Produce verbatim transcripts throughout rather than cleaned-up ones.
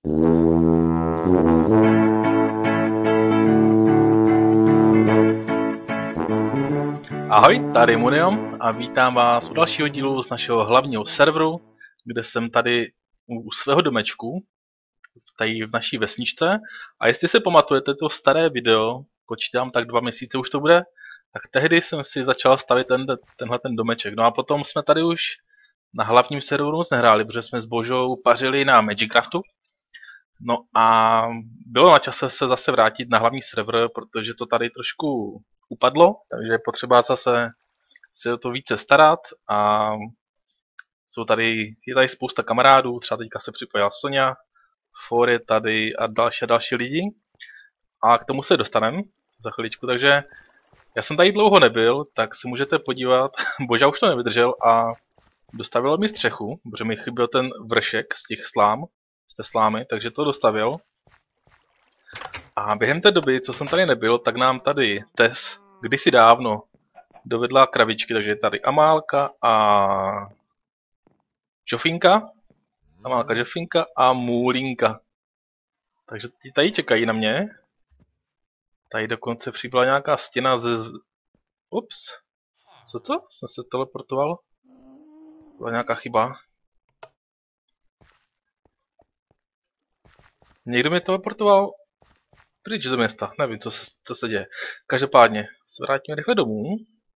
Ahoj, tady Muniom a vítám vás u dalšího dílu z našeho hlavního serveru, kde jsem tady u svého domečku, tady v naší vesničce. A jestli si pamatujete to staré video, počítám tak dva měsíce už to bude, tak tehdy jsem si začal stavit ten, tenhle ten domeček. No a potom jsme tady už na hlavním serveru moc nehráli, protože jsme s Božou pařili na Magicraftu. No a bylo na čase se zase vrátit na hlavní server, protože to tady trošku upadlo, takže je potřeba zase se o to více starat a jsou tady, je tady spousta kamarádů, třeba teďka se připojila Sonja, For je tady a další a další lidi a k tomu se dostaneme za chviličku, takže já jsem tady dlouho nebyl, tak si můžete podívat, Boža už to nevydržel a dostavil mi střechu, protože mi chyběl ten vršek z těch slám, z té slámy, takže to dostavil. A během té doby, co jsem tady nebyl, tak nám tady Tess kdysi dávno dovedla kravičky, takže je tady Amálka a Jofinka. Amálka, Jofinka a Můlinka. Takže ti tady čekají na mě. Tady dokonce přibyla nějaká stěna ze... Ups. Co to? Jsem se teleportoval. Byla nějaká chyba. Někdo mě teleportoval pryč do města. Nevím, co se, co se děje. Každopádně se vrátíme rychle domů.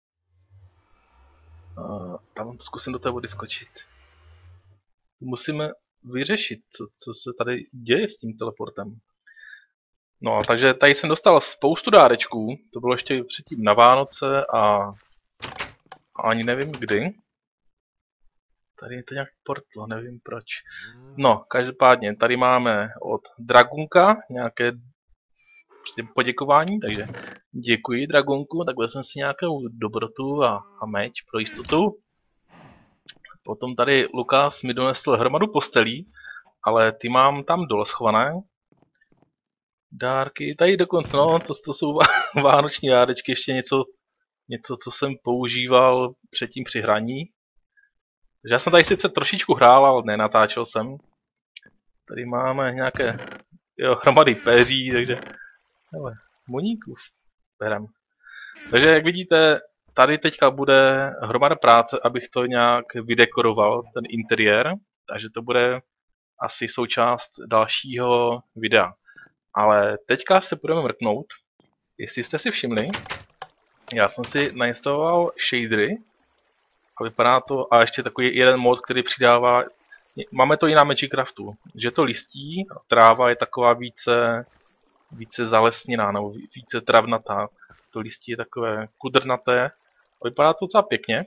A tam zkusím do té vody skočit. Musíme vyřešit, co, co se tady děje s tím teleportem. No, takže tady jsem dostal spoustu dárečků. To bylo ještě předtím na Vánoce a, a ani nevím kdy. Tady je to nějak portlo, nevím proč. No, každopádně tady máme od Dragunka nějaké prostě poděkování, takže děkuji Dragunku, tak vezmeme si nějakou dobrotu a, a meč pro jistotu. Potom tady Lukas mi donesl hromadu postelí, ale ty mám tam dole schované. Dárky, tady dokonce, no, to, to jsou vánoční dárečky, ještě něco, něco, co jsem používal předtím při hraní. Takže já jsem tady sice trošičku hrál, ale nenatáčel jsem. Tady máme nějaké jo, hromady peří, takže hele, muníků berem. Takže jak vidíte, tady teďka bude hromada práce, abych to nějak vydekoroval, ten interiér. Takže to bude asi součást dalšího videa. Ale teďka se budeme mrknout. Jestli jste si všimli, já jsem si nainstaloval shadery a vypadá to, a ještě takový jeden mod, který přidává, máme to i na Magicraftu, že to listí, a tráva je taková více, více zalesněná nebo více travnatá. To listí je takové kudrnaté a vypadá to docela pěkně.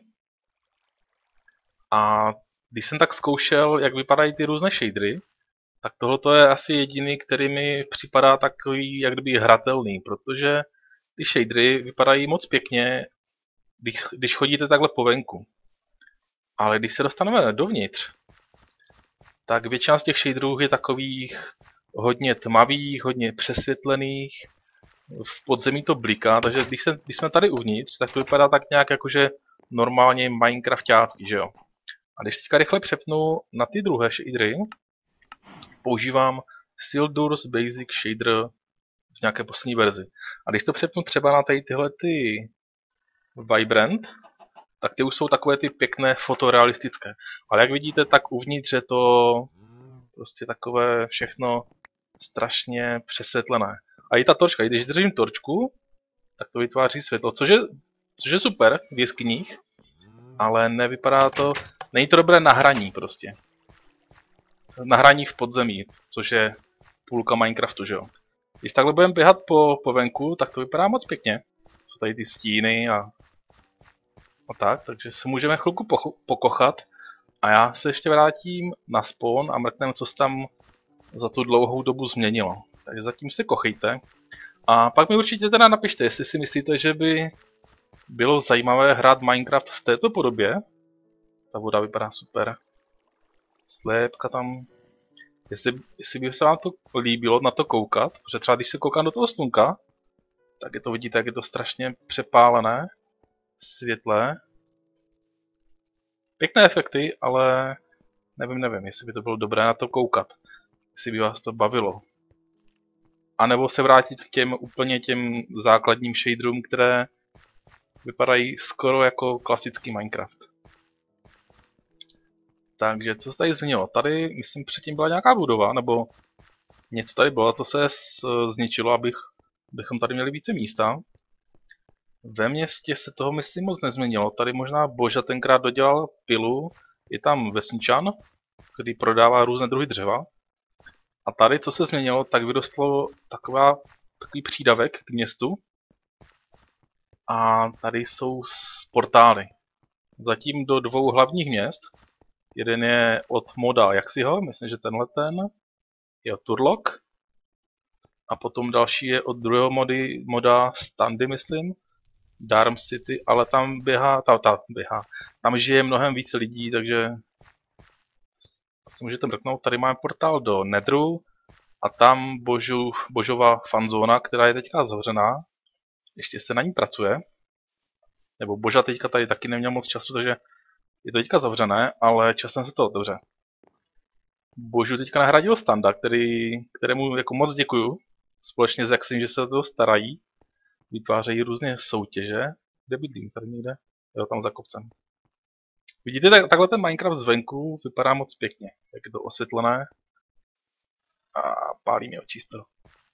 A když jsem tak zkoušel, jak vypadají ty různé shadery, tak tohle je asi jediný, který mi připadá takový, jak kdyby hratelný, protože ty shadery vypadají moc pěkně, když, když chodíte takhle po venku. Ale když se dostaneme dovnitř, tak většina z těch shaderů je takových hodně tmavých, hodně přesvětlených, v podzemí to bliká, takže když, se, když jsme tady uvnitř, tak to vypadá tak nějak jakože normálně minecraftácky, že jo. A když teďka rychle přepnu na ty druhé shadery, používám Sildur's Basic Shader v nějaké poslední verzi. A když to přepnu třeba na tady tyhle ty Vibrant, tak ty už jsou takové ty pěkné fotorealistické. Ale jak vidíte, tak uvnitř je to prostě takové všechno strašně přesvětlené. A i ta torčka, i když držím torčku, tak to vytváří světlo, což je, což je super v jeskyních, ale nevypadá to, není to dobré na hraní prostě. Na hraní v podzemí, což je půlka Minecraftu, že jo. Když takhle budeme běhat po, po venku, tak to vypadá moc pěkně. Jsou tady ty stíny a, a tak, takže se můžeme chvilku po, pokochat. A já se ještě vrátím na spawn a mrkneme, co se tam za tu dlouhou dobu změnilo. Takže zatím se kochejte. A pak mi určitě teda napište, jestli si myslíte, že by bylo zajímavé hrát Minecraft v této podobě. Ta voda vypadá super. Slépka tam. Jestli, jestli by se vám to líbilo na to koukat, protože třeba když se koukám do toho slunka, tak je to vidíte, jak je to strašně přepálené, světlé. Pěkné efekty, ale nevím, nevím, jestli by to bylo dobré na to koukat. jestli by vás to bavilo. A nebo se vrátit k těm úplně těm základním shaderům, které vypadají skoro jako klasický Minecraft. Takže co se tady změnilo? Tady, myslím, předtím byla nějaká budova, nebo něco tady bylo, a to se zničilo, abych, abychom tady měli více místa. Ve městě se toho, myslím, moc nezměnilo. Tady možná Boža tenkrát dodělal pilu, je tam vesničan, který prodává různé druhy dřeva. A tady, co se změnilo, tak vyrostlo taková, takový přídavek k městu. A tady jsou portály. Zatím do dvou hlavních měst. Jeden je od moda Jaxiho, myslím, že tenhle ten je od Turlock. A potom další je od druhého mody, moda Standy, myslím. Darm City, ale tam běhá, ta, ta běhá, tam žije mnohem více lidí, takže si můžete mrknout. Tady máme portál do Netheru a tam božu, božova fanzóna, která je teďka zavřená. Ještě se na ní pracuje. Nebo Boža teďka tady taky neměl moc času, takže je to teďka zavřené, ale časem se to otevře. Božu teďka nahradil Standa, který, kterému jako moc děkuju. Společně s Jaxim, že se o to starají. Vytvářejí různé soutěže. Kde bydlím? Tady někde? Jo, tam za kopcem. Vidíte, tak, takhle ten Minecraft zvenku vypadá moc pěkně. Jak je to osvětlené. A pálí mě očí z toho.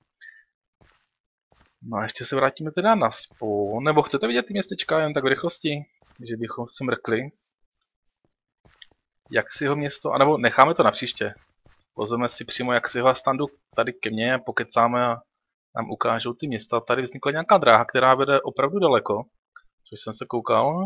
No a ještě se vrátíme teda na spawn. Nebo chcete vidět ty městečka jen tak v rychlosti? Že bychom se mrkli. Jak si ho město, anebo necháme to na příště. Pozveme si přímo jak si ho a Standu tady ke mně, pokecáme a nám ukážou ty města. Tady vznikla nějaká dráha, která vede opravdu daleko, což jsem se koukal.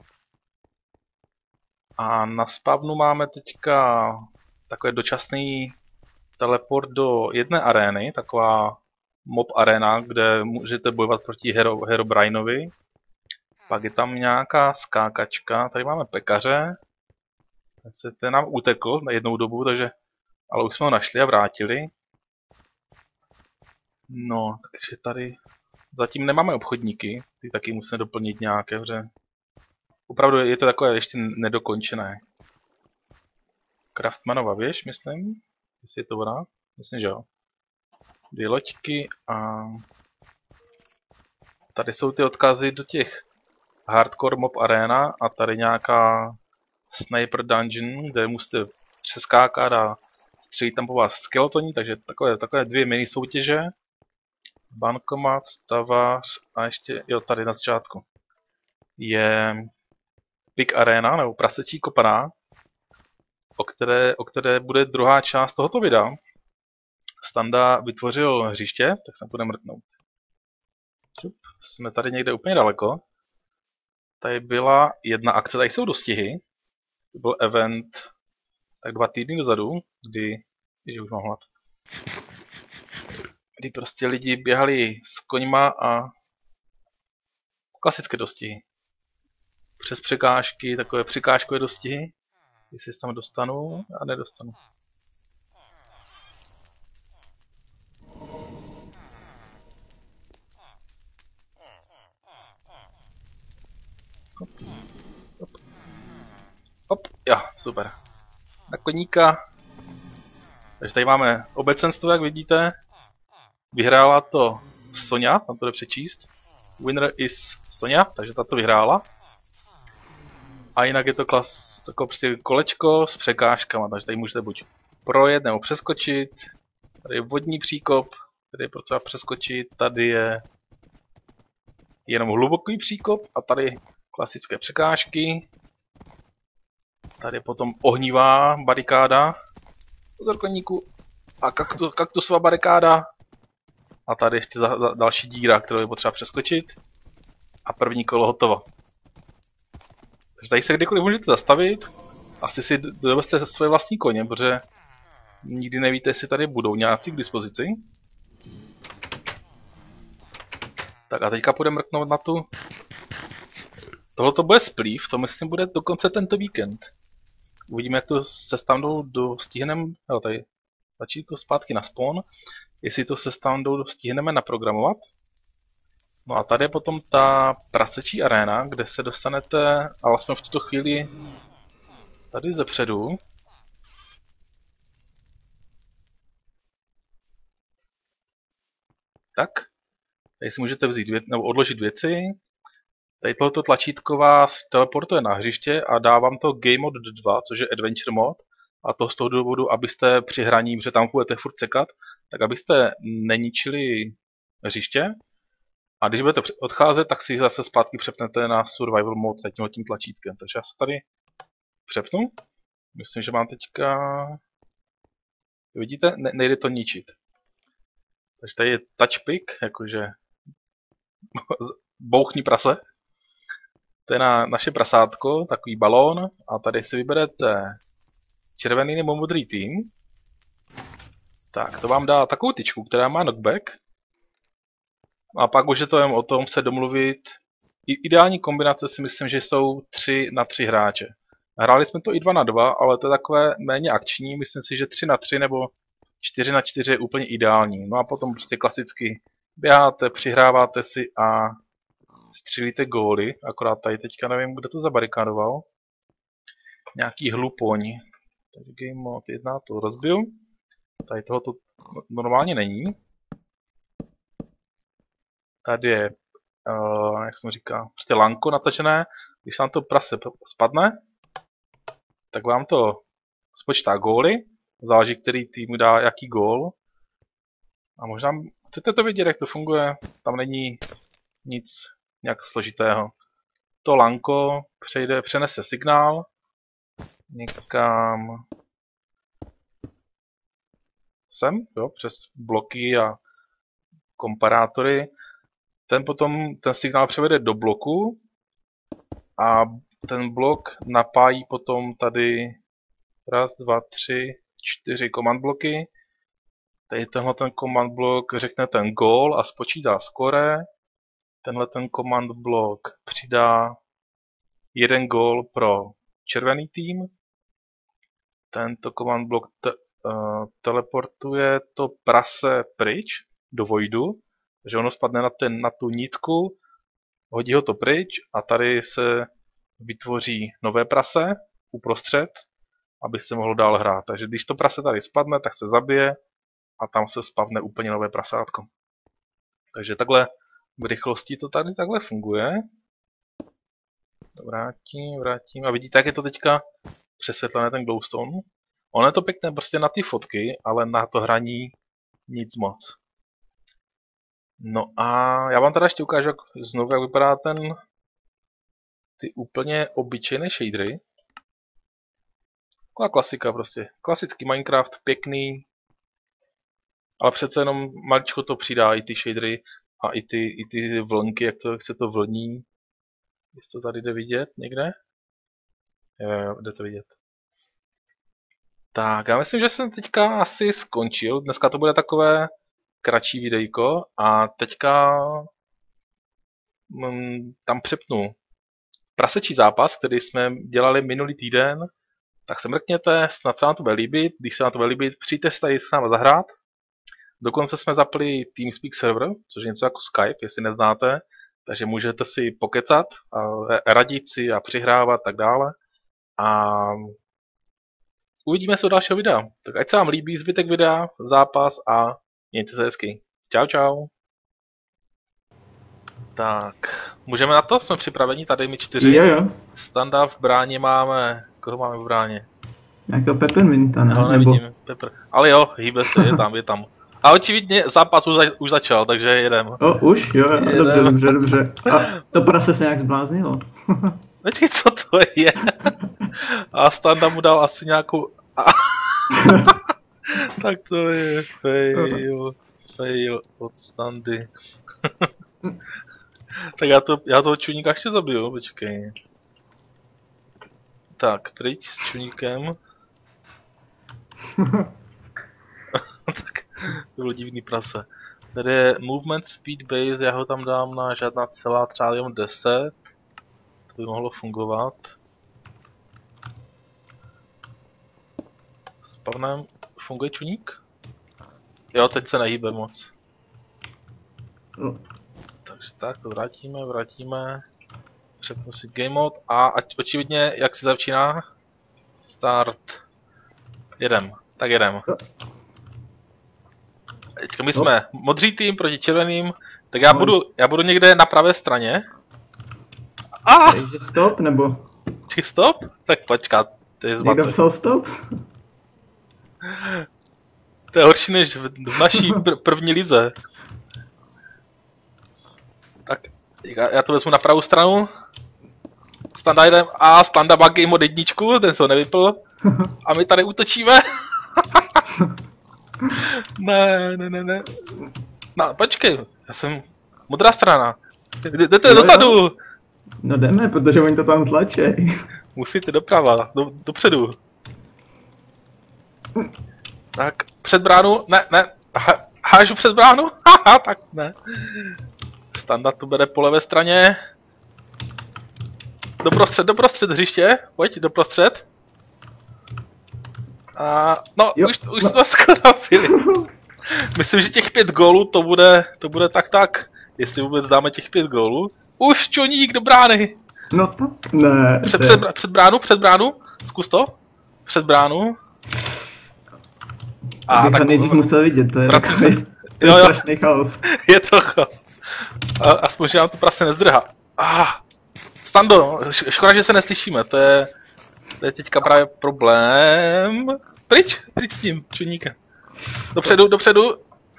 A na spavnu máme teďka takový dočasný teleport do jedné arény, taková mob arena, kde můžete bojovat proti Hero, Herobrinovi. Pak je tam nějaká skákačka, tady máme pekaře. Ten, se, ten nám utekl na jednou dobu, takže, ale už jsme ho našli a vrátili. No, takže tady zatím nemáme obchodníky, ty taky musíme doplnit nějaké, protože opravdu je to takové ještě nedokončené. Craftmanova věž, myslím, jestli je to ona, myslím, že jo. Dvě loďky a tady jsou ty odkazy do těch hardcore mob arena a tady nějaká sniper dungeon, kde musíte přeskákat a střelit tam po vás skeletoní, takže takové, takové dvě mini soutěže. Bankomat, stavař a ještě, jo, tady na začátku je Pig Arena, nebo prasečí kopaná, o které, o které bude druhá část tohoto videa. Standa vytvořil hřiště, tak se budeme mrknout. Jsme tady někde úplně daleko. Tady byla jedna akce, tady jsou dostihy. To byl event tak dva týdny dozadu, kdy, když už mám hlad, kdy prostě lidi běhali s koňma a klasické dostihy. Přes překážky, takové překážkové dostihy, jestli se tam dostanu a nedostanu. Hop, hop. Hop, jo, super. Na koníka. Takže tady máme obecenstvo, jak vidíte. Vyhrála to Sonja, tam to jde přečíst. Winner is Sonja, takže ta to vyhrála. A jinak je to klas, takové prostě kolečko s překážkama, takže tady můžete buď projet nebo přeskočit. Tady je vodní příkop, tady je potřeba přeskočit, tady je jenom hluboký příkop a tady klasické překážky. Tady je potom ohnivá barikáda. Pozor koníku. A kaktus, kaktusová barikáda. A tady ještě za, za, další díra, kterou je potřeba přeskočit. A první kolo hotovo. Takže tady se kdykoliv můžete zastavit. Asi si dovezte svoje vlastní koně, protože nikdy nevíte, jestli tady budou nějací k dispozici. Tak a teďka půjdeme mrknout na tu. Tohle to bude splýv, to myslím bude dokonce tento víkend. Uvidíme, jak to se Standou dostihneme, jo, tady začít to zpátky na spawn, jestli to se Standou dostihneme naprogramovat. No a tady je potom ta prasečí aréna, kde se dostanete, alespoň v tuto chvíli, tady zepředu. Tak, tady si můžete vzít věc, nebo odložit věci. Tady tohoto tlačítko vás teleportuje na hřiště a dá vám to Game Mode dva, což je Adventure Mode. A to z toho důvodu, abyste při hraní, protože tam budete furt sekat, tak abyste neničili hřiště. A když budete odcházet, tak si zase zpátky přepnete na Survival Mode tím tlačítkem. Takže já se tady přepnu. Myslím, že mám teďka... Vidíte? Ne, nejde to ničit. Takže tady je touchpick, jakože bouchní prase. To je na naše prasátko, takový balón. A tady si vyberete červený nebo modrý tým. Tak, to vám dá takovou tyčku, která má knockback. A pak už je to jen o tom se domluvit. Ideální kombinace si myslím, že jsou tři na tři hráče. Hráli jsme to i dva na dva, ale to je takové méně akční. Myslím si, že tři na tři nebo čtyři na čtyři je úplně ideální. No a potom prostě klasicky běháte, přihráváte si a střílíte góly. Akorát tady teďka nevím, kdo to zabarikádoval. Nějaký hlupoň. Takže Game Mode jedna to rozbil. Tady toho to normálně není. Tady je, uh, jak jsem říkal, prostě lanko natažené. Když se vám to prase spadne, tak vám to spočítá góly. Záleží, který tým dá jaký gól. A možná chcete to vidět, jak to funguje. Tam není nic nějak složitého. To lanko přejde, přenese signál někam sem, jo, přes bloky a komparátory. Ten potom ten signál převede do bloku a ten blok napájí potom tady raz, dva, tři, čtyři command bloky. Tady tenhle ten command blok řekne ten goal a spočítá score. Tenhle ten command blok přidá jeden gól pro červený tým. Tento command blok te, uh, teleportuje to prase pryč do voidu, takže ono spadne na, ten, na tu nitku, hodí ho to pryč a tady se vytvoří nové prase uprostřed, aby se mohlo dál hrát. Takže když to prase tady spadne, tak se zabije a tam se spavne úplně nové prasátko. Takže takhle v rychlosti to tady takhle funguje. Vrátím, vrátím. A vidíte, jak je to teďka přesvětlené ten glowstone? Ono je to pěkné prostě na ty fotky, ale na to hraní nic moc. No a já vám teda ještě ukážu jak, znovu, jak vypadá ten ty úplně obyčejné shadery. Taková klasika prostě. Klasický Minecraft, pěkný. Ale přece jenom maličko to přidá i ty shadery a i ty, i ty vlnky, jak, to, jak se to vlní. Jestli to tady jde vidět někde? Jo, jo, jde to vidět. Tak, já myslím, že jsem teďka asi skončil. Dneska to bude takové kratší videjko a teďka mm, tam přepnu prasečí zápas, který jsme dělali minulý týden. Tak se mrkněte, snad se vám to bude líbit. Když se vám to bude líbit, přijďte si tady s námi zahrát. Dokonce jsme zapli TeamSpeak server, což je něco jako Skype, jestli neznáte. Takže můžete si pokecat, a radit si a přihrávat a tak dále. A uvidíme se u dalšího videa. Tak ať se vám líbí zbytek videa, zápas a mějte se hezky. Čau, čau. Tak, můžeme na to? Jsme připraveni, tady my čtyři. Jo, jo. Standa v bráně máme, koho máme v bráně? Nějakého Pepperminta, ne? No, nevidím, Pepper. Ale jo, hýbe se, je tam, je tam. A očividně zápas už, za, už začal, takže jedem. O, už? Jo, jedem. Dobře, dobře, dobře. A to prase se nějak zbláznilo. Počkej, co to je? A Standa mu dal asi nějakou... Tak to je fail, fail od Standy. Tak já, to, já toho čuníka ještě zabiju, počkej. Tak, pryč s čuníkem. Tak, to byl divný prase. Tady je movement speed base, já ho tam dám na žádná celá, třeba jenom deset. To by mohlo fungovat. Spavnem, funguje čuník? Jo, teď se nehýbe moc. Takže tak, to vrátíme, vrátíme. Řeknu si game mode a ať očividně, jak se začíná. Start. Jedem, tak jedem. Teďka my jsme no. modří tým proti červeným, tak já, no. budu, já budu někde na pravé straně. Ah! Takže stop, nebo? Či stop? Tak počkat, to je zmatek. Někdo psal stop? To je horší než v, v naší pr první lize. Tak, já, já to vezmu na pravou stranu. Standa jdem, a Standa má game od jedničku, ten se ho nevypl. A my tady útočíme. ne, ne, ne, ne. No, počkej, já jsem modrá strana. Jdete dozadu. No jdeme, protože oni to tam tlačí. Musíte doprava, do, dopředu. Tak, před bránu, ne, ne, ha, hážu před bránu, haha, tak ne. Standa to bere po levé straně. Doprostřed, doprostřed hřiště, pojď, doprostřed. A, no, jo, už, už no. jsme skoro byli. Myslím, že těch pět gólů to bude, to bude tak tak, jestli vůbec dáme těch pět gólů. Už čuník do brány. No tak ne. Před, před, před bránu, před bránu, zkus to. Před bránu. A tak nejdřív musel vidět, to je takový strašný chaos. Je to chaos. Aspoň, že nám to prase nezdrhá. Ah, Stando, škoda, že se neslyšíme, to je, to je teďka právě problém. Pryč, pryč s tím, čuníkem. Dopředu, dopředu.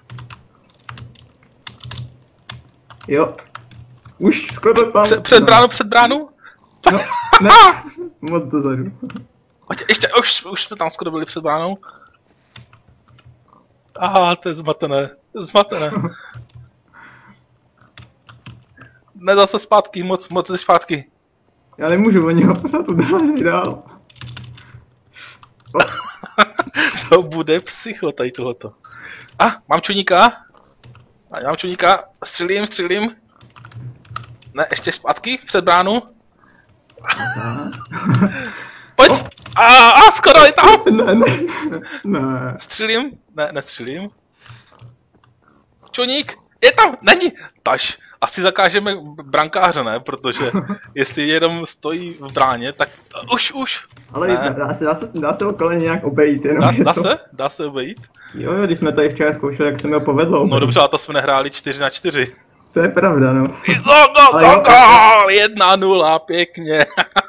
Jo. Už skoro tam. Před, před bránu, před bránu. No, ne, moc dozadu. Ještě, už, už jsme tam skoro byli před bránou. Aha, to je zmatené, to je zmatené. Ne, zase zpátky, moc, moc ze zpátky. Já nemůžu, oni ho pořád udrážejí dál. To bude psycho tady tohoto. A, ah, mám čuníka. A já mám čuníka, střelím, střelím. Ne, ještě zpátky, před bránu. Pojď! Oh. A, a skoro je tam! Ne, ne, ne. Střelím? Ne, nestřelím. Čuník! Je tam! Není! Taž, asi zakážeme brankáře, ne? Protože jestli jenom stojí v bráně, tak už, už! Ale ne. Dá, se, dá, se, dá se okolo nějak obejít, jenom dá, dá to... se? Dá se obejít? Jo, jo, když jsme tady včera zkoušeli, jak se mi ho povedlo obejít. No dobře, a to jsme nehráli čtyři na čtyři. To je pravda, no. Go, go, go, go! jedna nula, pěkně.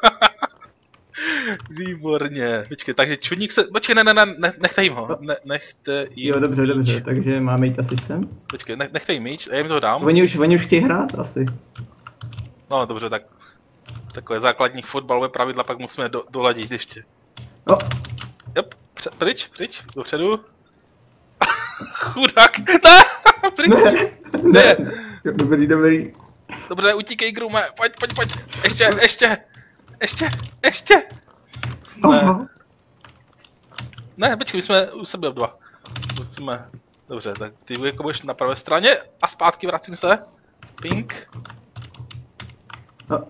Výborně. Počkej, takže čudník se... Počkej, ne, ne, ne, ne nechte jim ho. Ne, nechte jim Jo, dobře, míč. dobře, takže máme jít asi sem. Počkej, ne, nechte jim míč, já jim to dám. Oni už, oni už chtějí hrát, asi. No, dobře, tak... Takové základní fotbalové pravidla pak musíme do, doladit ještě. Oh. Jop, pře, pryč, pryč, dopředu. Chudák, ne, pryč. Ne, ne, ne. Dobrý, dobrý. Dobře, utíkej, Grume, pojď, pojď, pojď, ještě, ještě, ještě, ještě. Ne. Aha. Ne, počkej, my jsme u sebe dva. Musíme, dobře, tak ty jako budeš na pravé straně a zpátky vracím se. Pink. No.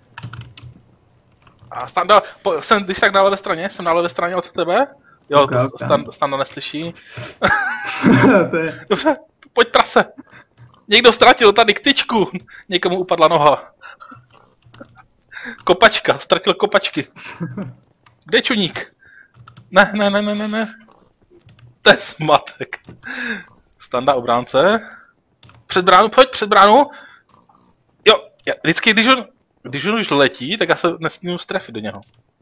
A Standa, po, jsem když tak na levé straně, jsem na levé straně od tebe. Jo, okay, okay. Stan, Standa neslyší. Dobře, pojď prase. Někdo ztratil tady ktyčku, někomu upadla noha. Kopačka, ztratil kopačky. Kde je čuník? Ne, ne, ne, ne, ne, ne. To je smatek. Standa obránce. Před bránu, pojď, před bránu. Jo, já, vždycky, když on, když on už letí, tak já se nesmím strefit do něho.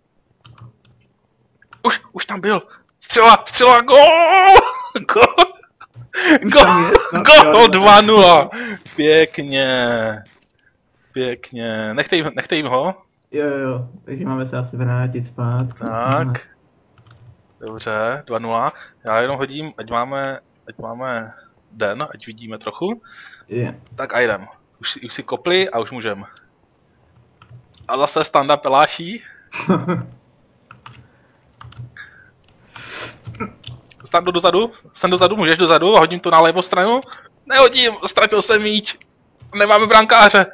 Už, už tam byl. Střela, střela, gól! Gól! Gól, gól dva nula. Pěkně. Pěkně. Nechte jim, nechte jim ho. Jo, jo, takže máme se asi vrátit zpátky. Tak. Dobře, dva nula. Já jenom hodím, ať máme, ať máme den, ať vidíme trochu. Yeah. Tak a jdem. Už, už si kopli a už můžem. A zase Standa peláší. Stando dozadu, jsem dozadu, můžeš dozadu a hodím to na levou stranu. Nehodím, ztratil jsem míč. Nemáme brankáře.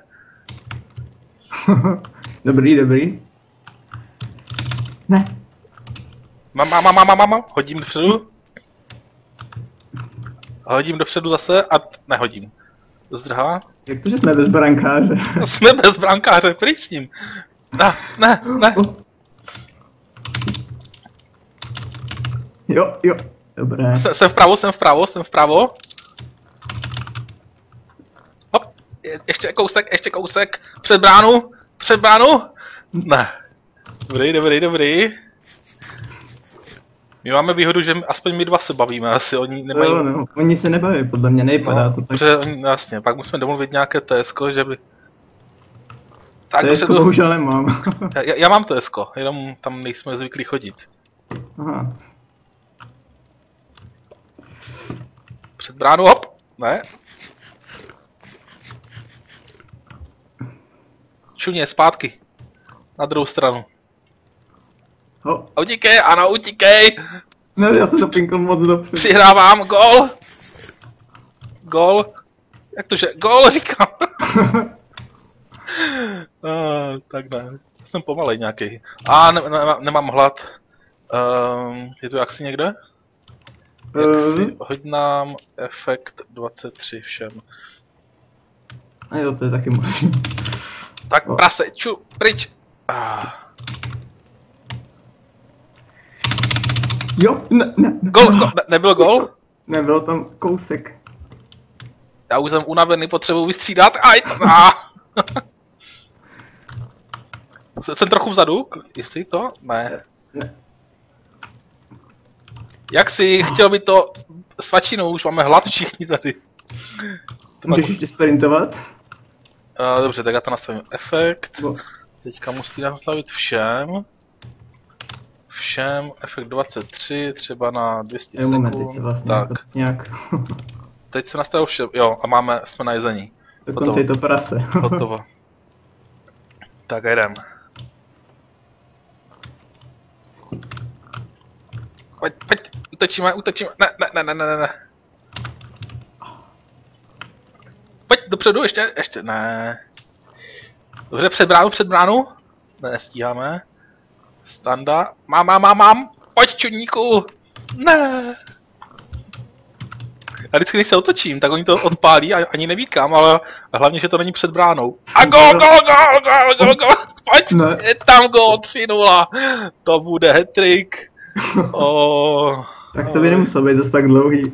Dobrý, dobrý. Ne. Mám, mám, mám, mám, mám, hodím dopředu. Hodím dopředu zase a nehodím. Zdrhá. Jak to, že jsme bez brankáře? Jsme bez brankáře, pryč s ním. Ne, ne, ne. Jo, jo, dobré. Jsem, jsem vpravo, jsem vpravo, jsem vpravo. Je, ještě kousek, ještě kousek. Před bránu, před bránu. Ne. Dobrý, dobrý, dobrý. My máme výhodu, že aspoň my dva se bavíme, asi oni nemají... Jo, no, oni se nebaví, podle mě, nejpadá no, to tak. Protože oni, jasně, pak musíme domluvit nějaké T S ko, že by... Tak T S ko bohužel nemám. já, já mám T S ko, jenom tam nejsme zvyklí chodit. Aha. Před bránu, hop! Ne. Čuně, zpátky. Na druhou stranu. Ho. Utíkej, ano, utíkej! Ne, já jsem to pinkl moc dobře. Přihrávám, gol! Gol! Jak to, že? Gol, říkám! uh, tak ne, jsem pomalej nějaký. A ne, ne, nemám hlad. Um, je to jaksi někde? Jaksi, Uh. hoď nám efekt dvacet tři všem. A jo, to je taky možný. Tak oh. Prase, ču, pryč! Ah. Jo, ne, ne. Gol, go, ne, nebyl gol? Nebyl tam kousek. Já už jsem unavený, potřebuji vystřídat. Aj, ah. Jsem trochu vzadu, jestli to? Ne. Ne. Jak si chtěl by to svačinu, už máme hlad všichni tady. To Můžeš ještě sprintovat? Uh, dobře, tak já to nastavím efekt. Bo. Teďka musím nastavit všem. Všem, efekt dvacet tři, třeba na dvě stě Jo, moment, teď sekund. se vlastně Tak, tak. Nějak. teď se nastavil všem, jo, a máme, jsme na jezení. Dokonce je to prase. Hotovo. Tak jdem. Pojď, pojď, utečíme, utečíme, ne, ne, ne, ne, ne, ne. Pojď dopředu, ještě, ještě, ne. Dobře, před bránu, před bránu. Ne, nestíháme. Standa, mám, mám, mám, mám. Pojď, čudníku. Ne. Já vždycky, když se otočím, tak oni to odpálí a ani neví kam, ale hlavně, že to není před bránou. A gol, gol, gol, gol, gol, gol. Pojď, ne. je tam gol, tři nula. To bude hat-trick. Oh, Tak to by nemuselo být zase tak dlouhý.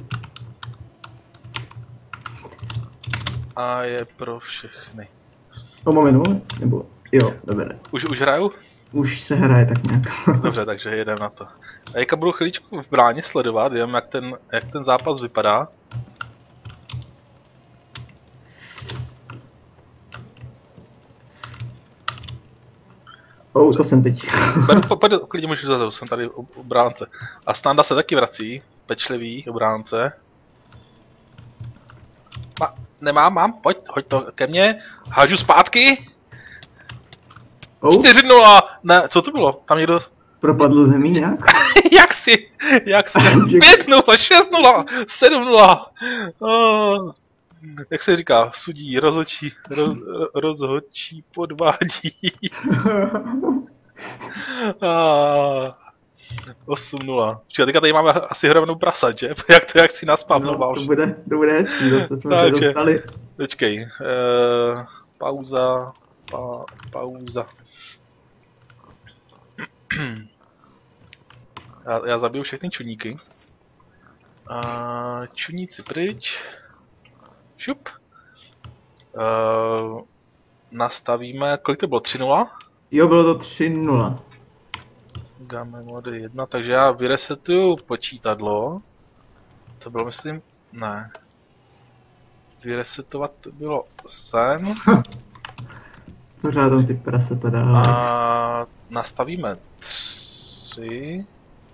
a je pro všechny. O moment, nebo jo, dobré. Už, už hraju? Už se hraje tak nějak. Dobře, takže jedem na to. A jaka budu chvíličku v bráně sledovat, jen jak ten, jak ten zápas vypadá. Oh, to jsem teď. Pojď, klidně můžu zazadu, jsem tady u, u bránce. A Standa se taky vrací, pečlivý obránce. Ma, nemám, mám, pojď, hoď to ke mně. Hážu zpátky. Oh, čtyři nula, ne, co to bylo? Tam někdo... propadl zemí nějak? jak si, jak si, pět nula, šest nula, sedm nula. Oh. Jak se říká, sudí, rozhodčí, roz, rozhodčí podvádí. ah, osm nula. Počkej, teďka tady máme asi hravenou prasat, že? Jak to, jak si naspavnoval. No, to bude, to bude hezký, zase jsme Takže, se dostali. Počkej, uh, pauza, pa, pauza. já, já zabiju všechny čuníky. Uh, čuníci pryč. Šup. Uh, nastavíme, kolik to bylo, tři nula? Jo, bylo to tři nula. Game mode jedna, takže já vyresetuju počítadlo. To bylo, myslím, ne. Vyresetovat to bylo sem. Pořád tam ty prasata dávají. A nastavíme tři.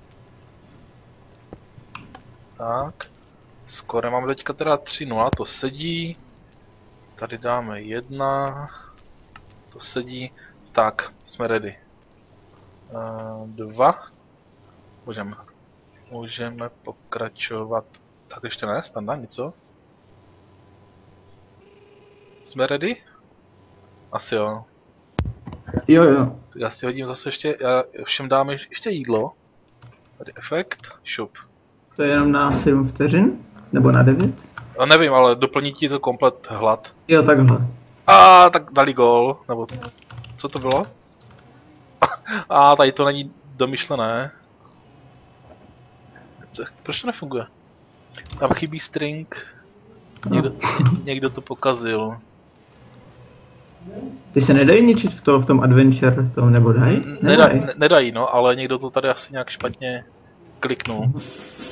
Tak. Skoro máme teďka teda tři nula, to sedí. Tady dáme jedna. To sedí. Tak, jsme ready. Uh, dva. Můžeme. Můžeme pokračovat. Tak ještě ne, Standa, něco? Jsme ready? Asi jo. Jo, jo. Já si hodím zase ještě, já všem dáme ještě jídlo. Tady efekt, šup. To je jenom na sedm vteřin? Nebo na devět? A nevím, ale doplní ti to komplet hlad. Jo, takhle. A tak dali gól, nebo co to bylo? A tady to není domyšlené. Co, proč to nefunguje? Tam chybí string. Někdo, někdo to pokazil. Ty se nedají ničit v, to, v tom adventure, tom, nebo dají? Nedají, nedají, no, ale někdo to tady asi nějak špatně kliknul.